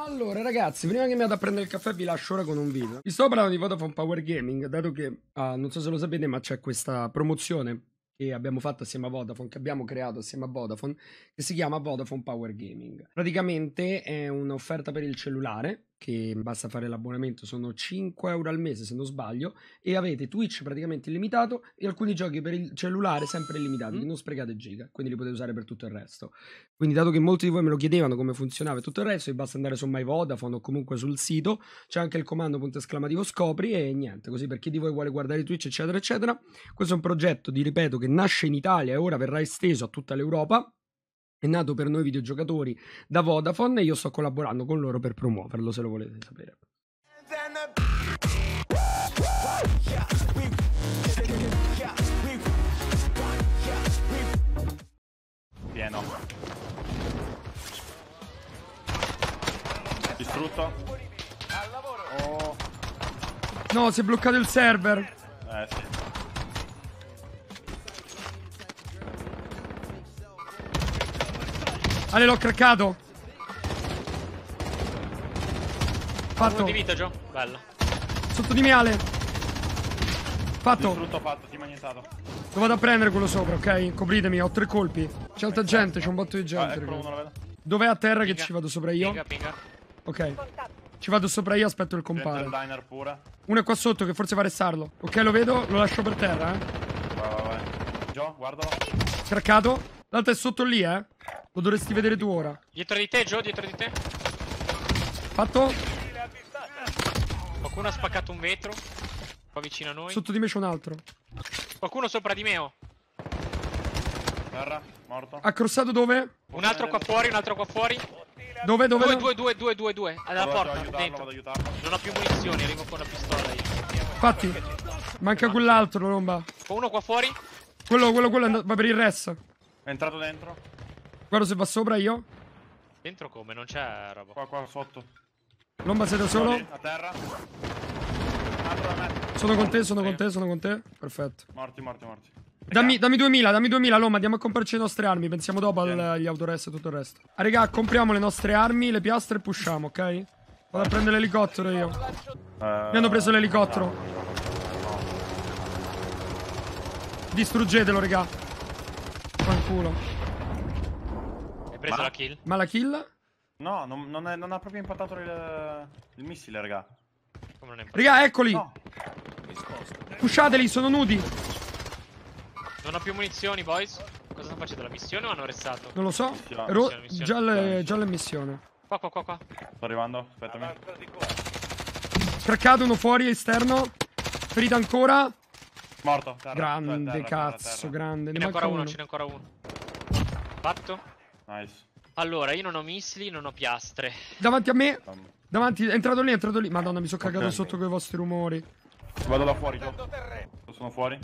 Allora ragazzi, prima che mi vada a prendere il caffè vi lascio ora con un video. Vi sto parlando di Vodafone Power Gaming, dato che, non so se lo sapete, ma c'è questa promozione che abbiamo fatto assieme a Vodafone, che abbiamo creato assieme a Vodafone, che si chiama Vodafone Power Gaming. Praticamente è un'offerta per il cellulare, che basta fare l'abbonamento, sono 5 euro al mese se non sbaglio, e avete Twitch praticamente illimitato e alcuni giochi per il cellulare sempre illimitati, che non sprecate giga, quindi li potete usare per tutto il resto. Quindi dato che molti di voi me lo chiedevano come funzionava e tutto il resto, vi basta andare su My Vodafone o comunque sul sito, c'è anche il comando !scopri e niente, così per chi di voi vuole guardare Twitch eccetera eccetera. Questo è un progetto, vi ripeto, che nasce in Italia e ora verrà esteso a tutta l'Europa. È nato per noi videogiocatori da Vodafone e io sto collaborando con loro per promuoverlo, se lo volete sapere. Pieno. Distrutto. Oh. No, si è bloccato il server. Sì. Ale, l'ho craccato. Fatto. Uno di vita, Gio. Bello. Sotto di me, Ale. Fatto. Distrutto fatto, ti magnetato. Lo vado a prendere quello sopra, ok? Copritemi, ho 3 colpi. C'è altra gente, c'è un botto di gente. Eccolo uno, lo vedo. Dov'è a terra Pinga. che ci vado sopra io? Pinga, pinga. Ok. Ci vado sopra io, aspetto il Dentro il compare. diner pure. Uno è qua sotto che forse va a restarlo. Ok, lo vedo, lo lascio per terra, Vai. Gio, guardalo. Craccato. L'altro è sotto lì, Lo dovresti vedere tu ora. Dietro di te, Gio, dietro di te. Fatto. Qualcuno ha spaccato un vetro. Qua vicino a noi. Sotto di me c'è un altro. Qualcuno sopra di me, oh. Terra, morto. Ha crossato dove? Un altro qua fuori, un altro qua fuori. Dove? Due. Alla Vado porta, ad aiutarlo, dentro. vado ad aiutarlo. Non ho più munizioni, arrivo con la pistola io. Infatti. Manca quell'altro, Lomba. Uno qua fuori. Quello va per il res. È entrato dentro. Guarda se va sopra io. Dentro come? Non c'è roba. Qua sotto. Lomba sei da solo? A terra. Un altro da me. Sono con te. Perfetto. Morti. Dammi 2000, Lomba, andiamo a comprarci le nostre armi. Pensiamo dopo agli autorest e tutto il resto. Ah, raga, compriamo le nostre armi, le piastre e pushiamo, ok? Vado a prendere l'elicottero io. Mi hanno preso l'elicottero. Distruggetelo, raga. Fanculo. Hai preso la kill? Ma la kill? No, non ha proprio impattato il missile, raga. Come non è Raga, eccoli. No. Pushateli, sono nudi. Non ho più munizioni, boys. Cosa stanno facendo? La missione o hanno arrestato? Non lo so. Missione. Già le missioni. Qua. Sto arrivando, aspettami. Craccato uno fuori, esterno. Ferito ancora. Morto. Terra, Grande, terra, cazzo, terra. grande. Ce Ne n'è ancora manca uno, ce n'è ancora uno. Fatto? Nice. Allora, io non ho missili, non ho piastre. Davanti a me. Davanti, è entrato lì. Madonna, mi sono cagato Ok. sotto con i vostri rumori. Vado da fuori, Gio. Sono fuori.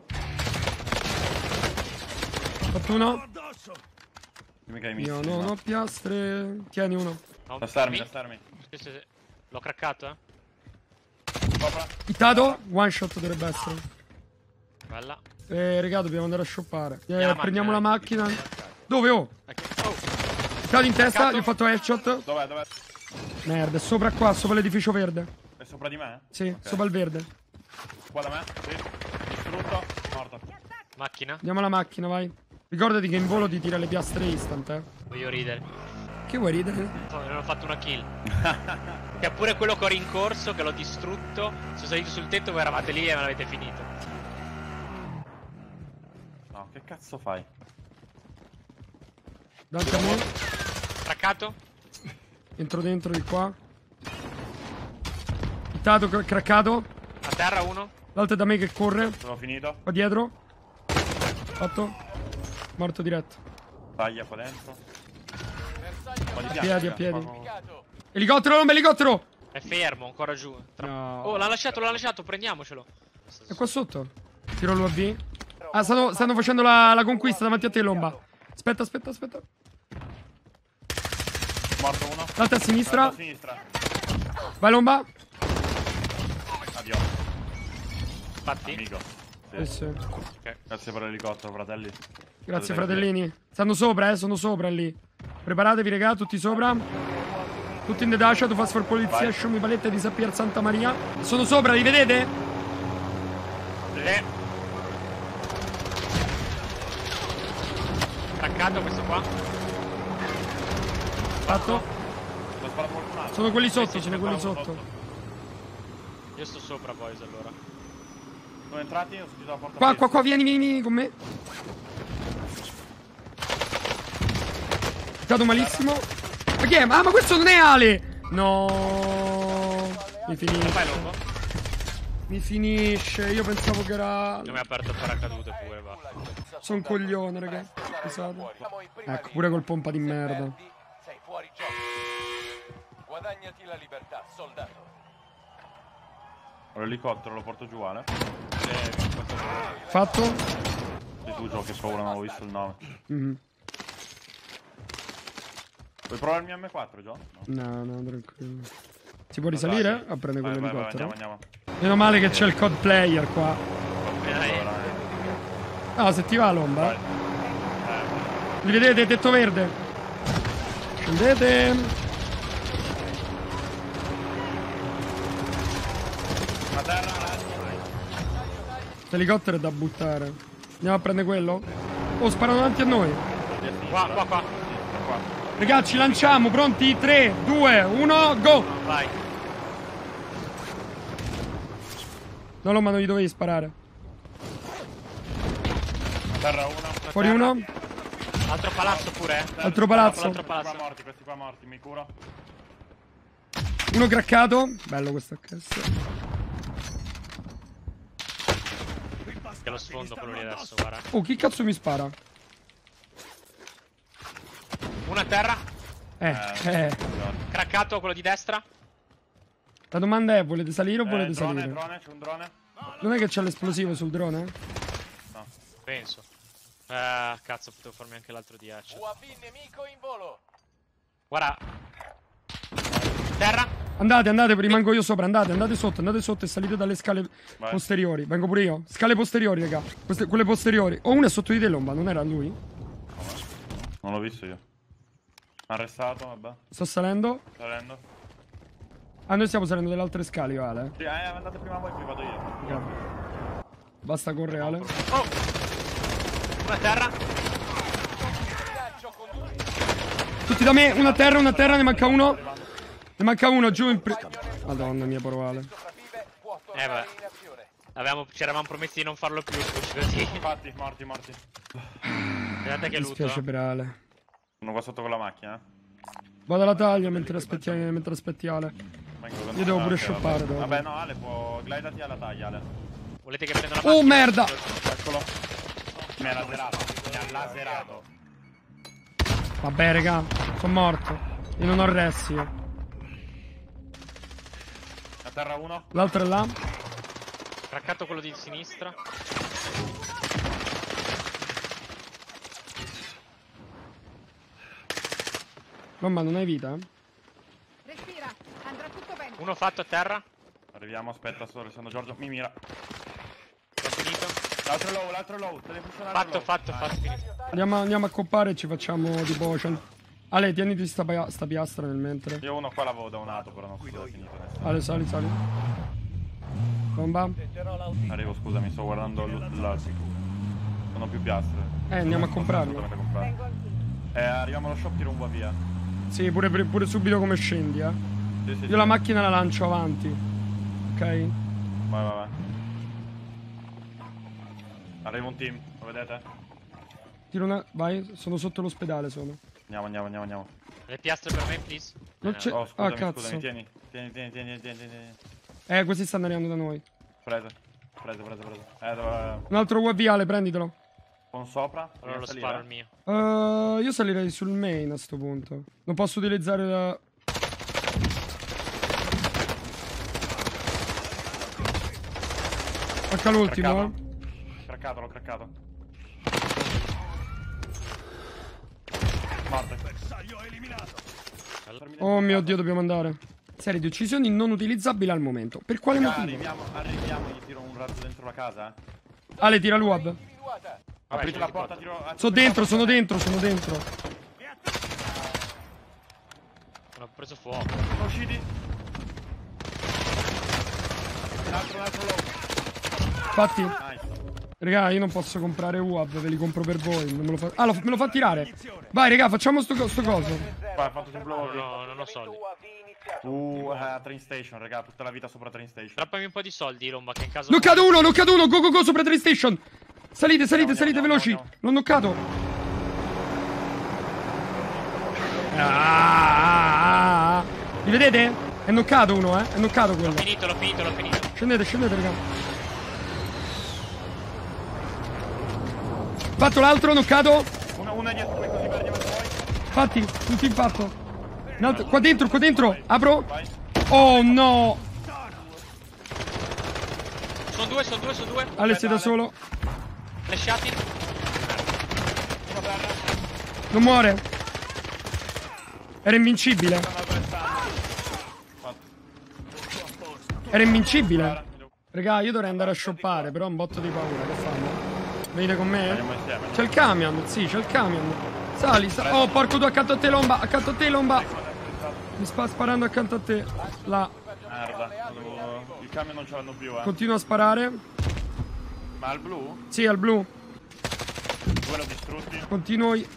Fatto uno. Dimmi che hai Io missili. non ho piastre. Tieni uno. No, Lasciarmi. Sì. L'ho craccato, Sopra. Hittato. One shot dovrebbe essere. Bella. Raga, dobbiamo andare a shoppare. la Prendiamo la macchina. macchina. Dove? Oh. Oh, Cado in testa, Craccato. gli ho fatto headshot. Dov'è? Merda, è sopra qua, sopra l'edificio verde. È sopra di me? Sì, Ok. sopra il verde. Qua da me? Sì. Distrutto. Morto. macchina. Andiamo alla macchina, vai. Ricordati che in volo ti tira le piastre instant, Voglio ridere. Che vuoi ridere? Non ho fatto una kill. Che pure quello che ho rincorso, che l'ho distrutto. Sono salito sul tetto, voi eravate lì e me l'avete finito. No, che cazzo fai? Davanti a me. Craccato? Entro dentro di qua. Hittato, craccato. A terra uno. L'altro è da me che corre. Sono finito. Qua dietro. Fatto. Morto diretto. Taglia qua dentro. A piedi. Elicottero, non elicottero! È fermo, ancora giù. No. Oh, l'ha lasciato, prendiamocelo. È qua sotto. Tiro l'UAV. Ah, stanno facendo la conquista davanti a te, Lomba. Aspetta. Morto uno. L'altra a sinistra. A sinistra. Vai, Lomba. Addio. Fatti? Amico. Sì, sì. Ok. Grazie per l'elicottero, fratelli. Grazie, fratellini. Stanno sopra, sono sopra lì. Preparatevi, raga, tutti sopra. Tutti in the dash, tu fast for polizia, show mi palette di Sappier Santa Maria. Sono sopra, li vedete? Sì. Attaccato questo qua. Fatto? L'ho sparato qualcun altro. Sono quelli sotto, Sì, sono sì, quelli bravo, sotto. Io sto sopra boys allora. Sono entrati, ho sentito la porta. Qua, aprirsi. qua, vieni con me. Dato malissimo. Ma che è? Ah, ma questo non è Ale! No. Mi Lo finisce. fai loco? Mi finisce. Io pensavo che era... Non mi ha aperto il paracadute pure, va. Sono un coglione, raga. Scusate. Ecco, pure col pompa di merda. Sei fuori gioco. Guadagnati la libertà, soldato. Ho l'elicottero, lo porto giù, Ale. Fatto? Sei tu, Gio, che paura, non ho visto il nome. Mhm. Vuoi provare il mio M4, Gio? No. No, tranquillo. Si può risalire a prendere Vai, quell'elicottero? andiamo. Meno male che c'è il code player qua. No, se ti va l'ombra. Vai. Li vedete? Tetto verde. Scendete. Una terra, L'elicottero è da buttare. Andiamo a prendere quello? Oh, sparano davanti a noi. Qua. Ragazzi, lanciamo. Pronti? 3, 2, 1, go! Vai. No, no, ma non gli dovevi sparare. Terra una. Fuori uno. Altro palazzo pure, Altro palazzo. Altro palazzo. Questi qua morti, mi curo. Uno craccato. Bello questo HS. Che lo sfondo quello lì adesso, guarda. Oh, chi cazzo mi spara? Uno a terra. Craccato quello di destra. La domanda è, volete salire o volete Drone, salire? c'è un drone. Non è che c'è l'esplosivo sul drone? No. Penso. Cazzo, potevo farmi anche l'altro 10. UAV nemico in volo. Guarda. Terra. Andate, rimango io sopra, andate sotto e salite dalle scale Vai. posteriori. Vengo pure io. Scale posteriori, raga. Quelle posteriori. Oh, uno è sotto di te, Lomba, non era lui? Non l'ho visto io. Arrestato, vabbè. Sto salendo. Salendo. Ah, noi stiamo salendo delle altre scale, io, Ale. Sì, andate prima voi, poi vado io. Basta correre, Ale. Oh. Uno a terra. Tutti da me, una a terra, ne manca uno. Ne manca uno, giù in Madonna mia, poro Ale. Vabbè. Ci eravamo promessi di non farlo più, così. Infatti, morti. Guardate che Mi lutto. spiace per Ale. Sono qua sotto con la macchina, Vado alla taglia mentre aspetti Ale. Io devo pure shoppare dopo. Vabbè, no, Ale può... Glidati alla taglia, Ale. Volete che prenda la macchina? Oh, merda! Eccolo. Mi ha laserato. Vabbè, raga, sono morto. Io non ho ressi. A terra uno. L'altro è là. Craccato quello di sinistra. Mamma, non hai vita? Respira, andrà tutto bene. Uno fatto a terra. Arriviamo, aspetta, sto restando Giorgio. Mi mira. Ho finito. L'altro low. Te ne funziona Fatto. Finito. Andiamo a coppare e ci facciamo di potion. Ale, tieniti sta piastra nel mentre. Io uno qua l'avevo downato, però non so se è finito adesso. Ale, sali. Bomba. Arrivo, scusami, sto guardando sono più piastre. Andiamo a comprarlo. Dovete comprare. Arriviamo allo shop, tiro un va via. Sì, pure subito come scendi, Sì. Io la macchina la lancio avanti. Ok? Vai. Arriva un team, lo vedete? Tiro una... Vai, sono sotto l'ospedale, sono. Andiamo. Le piastre per me, please. Non c'è... Oh, scusami, cazzo. tieni. Questi stanno arrivando da noi. Prese. Un altro UAV, Ale, prenditelo. Con sopra. Allora lo sparo il mio. Io salirei sul main a sto punto. Non posso utilizzare la... Manca l'ultimo, L'ho craccato. Morte. Oh mio Dio, dobbiamo andare. Serie di uccisioni non utilizzabili al momento. Per quale motivo? Arriviamo, gli tiro un razzo dentro la casa. Ale, tira l'UAV. Aprite la porta, tiro... Sono dentro. Ho preso fuoco. Sono usciti. Un altro low. Infatti, Nice. raga, io non posso comprare UAV, ve li compro per voi. Non me lo fa... Ah, me lo fa tirare. Vai, raga, facciamo sto coso. Vai, ha fatto sul blow. No, non ho soldi. Train station, raga, tutta la vita sopra train station. Droppami un po' di soldi, Lomba, che in caso... Knoccato uno, go, sopra train station. Salite, Andiamo, veloci. andiamo. L'ho knoccato. Mi vedete? È knoccato uno, È knoccato quello. L'ho finito. Scendete, raga. Fatto l'altro, knoccato. Una dietro, poi così per dietro poi. Fatti, tutti in fatto. Un altro, qua dentro. Apro. Vai. Oh no. Sono due. Ale, sei da solo. Flashati. Non muore. Era invincibile. Era invincibile. Raga, io dovrei andare a shoppare, però ho un botto di paura. Che fanno? Venite con me? Andiamo insieme. C'è il camion, sì, c'è il camion. Sali. Oh, porco tu, accanto a te, Lomba. Mi sta sparando accanto a te. Là. Merda. Il camion non ce l'hanno più, Continua a sparare. Ma al blu? Sì, al blu. Due l'ho distrutti. Continuo. Si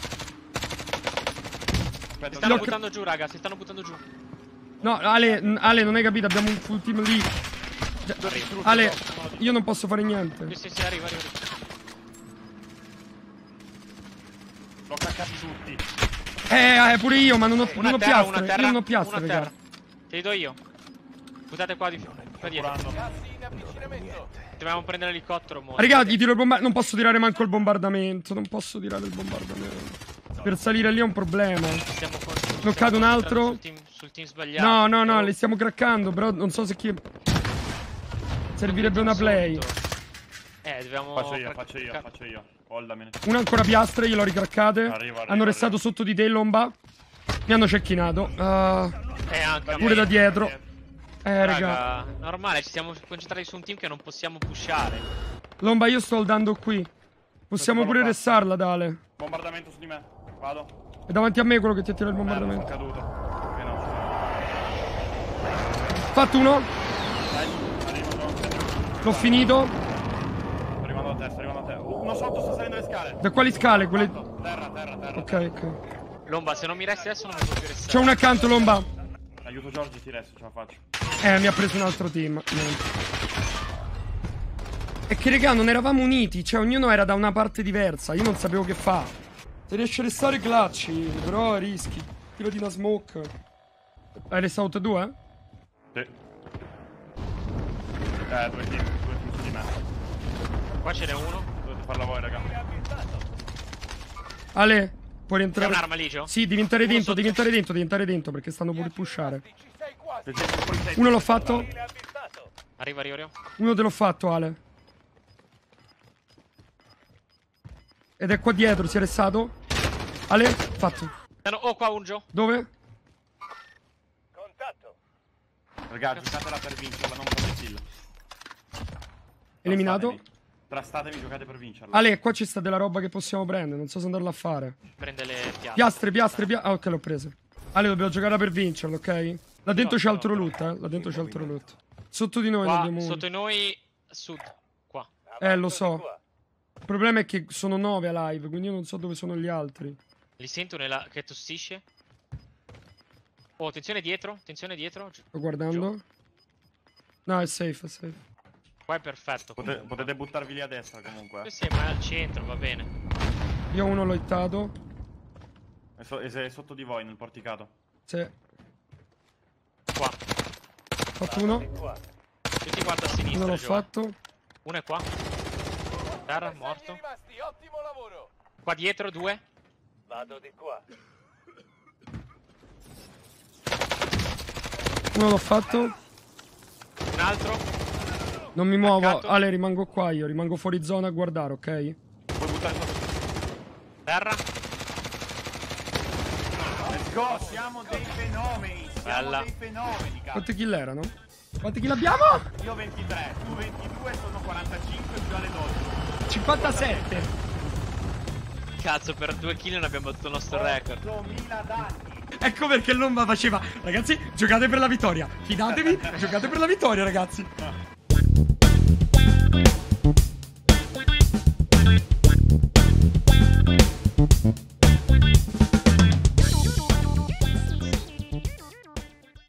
Aspetta, stanno buttando giù, raga, No, Ale, non hai capito, abbiamo un full team lì. Ale, io non posso fare niente. Sì, arriva. L'ho caccati tutti. Pure io, ma non ho Una piastre. terra, Io non ho piastre, una raga. terra. Te li do io. Buttate qua dietro. Curando. Gas in avvicinamento. Dobbiamo prendere l'elicottero, mo. Raga, gli tiro il bombardamento. Non posso tirare manco il bombardamento. Per salire lì è un problema. Stiamo Knoccato un altro. Sul team sbagliato. No, li stiamo craccando, però non so se chi... Servirebbe una play. Dobbiamo... Faccio io. Holdamene. Una ancora piastre, gliel'ho ricraccate. Arriva, Hanno restato sotto di te, Lomba. Mi hanno cecchinato. Anche Pure da dietro. Raga. Normale, ci siamo concentrati su un team che non possiamo pushare. Lomba, io sto holdando qui. Possiamo pure restarla, Dale. Bombardamento su di me. Vado. È davanti a me quello che ti attira il Sono bombardamento. caduto. Fatto uno. Dai, arrivo. L'ho finito. Sto arrivando a te. Uno sotto, sta salendo le scale. Da quali scale? Quelle... Terra. Ok. Lomba, se non mi resti adesso non mi puoi più restare. C'è un accanto, Lomba. Aiuto Giorgio, ti resto, ce la faccio. Mi ha preso un altro team. Niente. È che, raga, non eravamo uniti. Cioè, ognuno era da una parte diversa. Io non sapevo che fa. Se riesci a restare clutch, però rischi. Tiro di una smoke. Hai restato tutte e due? Sì. Due team su di me. Qua ce n'è uno. Dovete farla voi, raga. Ale, puoi C'è rientrare. un'arma Ligio? Sì, devi entrare dentro, perché stanno pure pushare. Ci sei quasi. Uno l'ho fatto. Arriva. Uno te l'ho fatto, Ale. Ed è qua dietro, si è restato. Ale, fatto. Qua un Gio. Dove? Contatto. Raga, giocatela per vincerla, non per il kill. Eliminato. Trastatevi, giocate per vincerla. Ale, qua ci sta della roba che possiamo prendere. Non so se andarla a fare. Prende le piazze. Piastre. Ah, ok, l'ho presa. Ale, dobbiamo giocare per vincerlo, ok? Là dentro c'è altro loot, Là dentro c'è altro loot. Sotto di noi Qua, abbiamo uno. sotto di noi, sud. Qua. Lo so. Il problema è che sono 9 a live, quindi io non so dove sono gli altri. Li sento che tossisce. Oh, attenzione dietro. Sto guardando. No, è safe. Qua è perfetto. Potete buttarvi lì a destra comunque. Sì, ma è al centro, va bene. Io uno l'ho hittato. È sotto di voi, nel porticato. Sì. Qua. Fatto uno. Tutti quanto a sinistra. Uno l'ho Gio. fatto. Uno è qua. Terra, morto. Rimasti, ottimo lavoro. Qua dietro, 2. Vado di qua. Uno l'ho fatto. Un altro. Non mi muovo. Attaccato. Ale, rimango qua io. Rimango fuori zona a guardare, ok? Puoi buttare sotto. Terra. Let's go, siamo dei fenomeni. Bella. Dei fenomeni, cazzo. Quante kill erano? Quante kill abbiamo? Io 23, tu 22, sono 45 più alle 12. 57. Cazzo, per 2 kill non abbiamo battuto il nostro record. 8000 danni. Ecco perché l'Omba faceva. Ragazzi, giocate per la vittoria. Fidatevi, giocate per la vittoria, ragazzi.